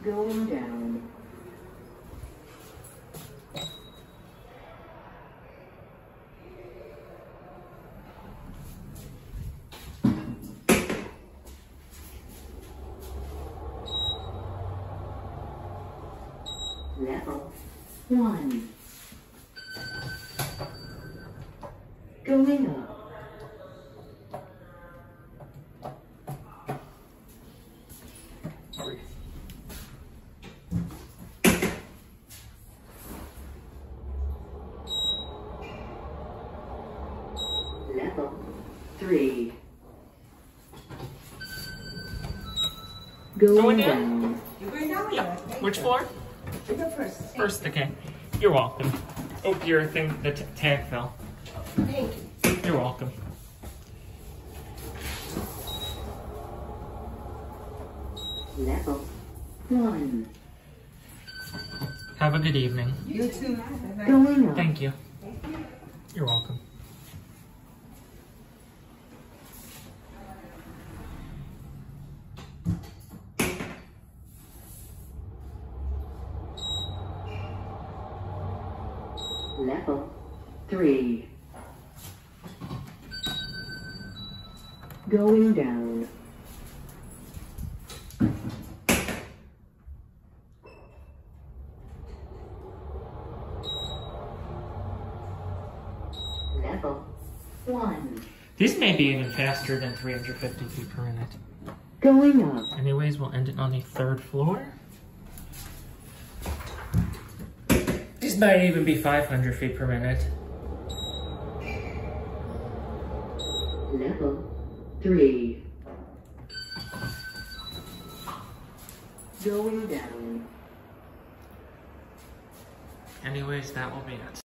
Going down. Level 1. Going up. Level 3. Going down. You're going down? Yep. Which floor? You go first. First, okay. You're welcome. Oh, your thing, the tag fell. Thank you. You're welcome. Level 1. Have a good evening. You too. Going up. Thank you. You're welcome. Level 3. Going down. Level 1. These may be even faster than 350 feet per minute. Going up. Anyways, we'll end it on the 3rd floor. These might even be 500 feet per minute. Level 3. Going down. Anyways, that will be it.